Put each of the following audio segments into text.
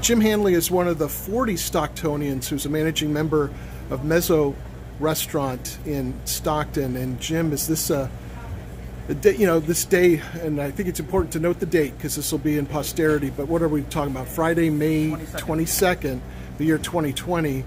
Jim Hanley is one of the 40 Stocktonians who's a managing member of Mezzo restaurant in Stockton. And Jim, is this this day, and I think it's important to note the date because this will be in posterity, but what are we talking about? Friday, May 22nd, the year 2020,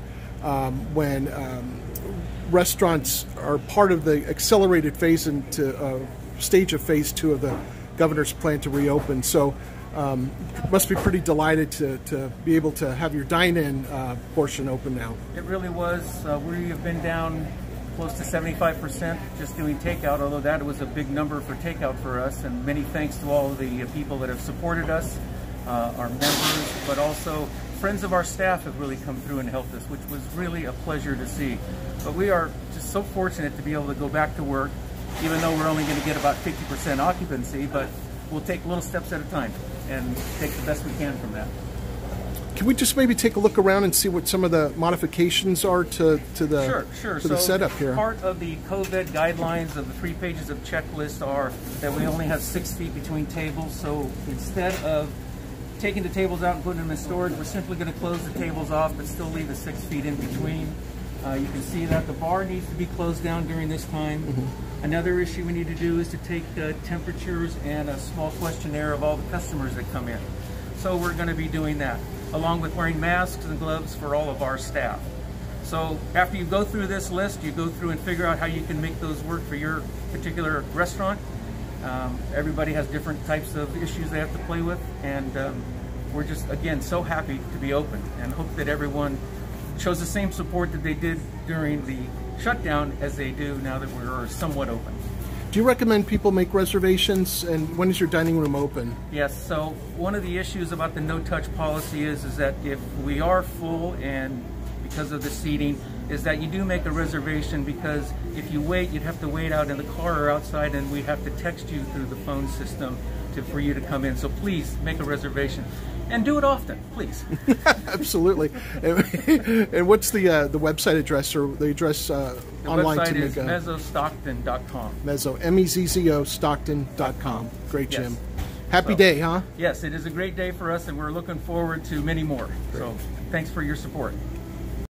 when restaurants are part of the accelerated phase into stage of phase 2 of the governor's plan to reopen. So must be pretty delighted to be able to have your dine-in portion open now. It really was. We have been down close to 75% just doing takeout, although that was a big number for takeout for us, and many thanks to all of the people that have supported us, our members, but also friends of our staff have really come through and helped us, which was really a pleasure to see. But we are just so fortunate to be able to go back to work, even though we're only going to get about 50% occupancy, but we'll take little steps at a time and take the best we can from that. Can we just maybe take a look around and see what some of the modifications are to the setup here? Part of the COVID guidelines of the 3 pages of checklist are that we only have 6 feet between tables. So instead of taking the tables out and putting them in storage, we're simply going to close the tables off but still leave the 6 feet in between. You can see that the bar needs to be closed down during this time. Another issue we need to do is to take temperatures and a small questionnaire of all the customers that come in. So we're going to be doing that, along with wearing masks and gloves for all of our staff. So after you go through this list, you go through and figure out how you can make those work for your particular restaurant. Everybody has different types of issues they have to play with, and we're just, again, so happy to be open and hope that everyone shows the same support that they did during the shutdown as they do now that we're somewhat open. Do you recommend people make reservations, and when is your dining room open? Yes, so one of the issues about the no-touch policy is that if we are full, and because of the seating, is that you do make a reservation, because if you wait, you'd have to wait out in the car or outside, and we'd have to text you through the phone system for you to come in. So please make a reservation. And do it often, please. Absolutely. And what's the website address, or the address online? The website is mezzostockton.com. Mezzo, M-E-Z-Z-O, Stockton.com. Great, Jim. Yes. Happy day, huh? Yes, it is a great day for us, and we're looking forward to many more. Great. So thanks for your support.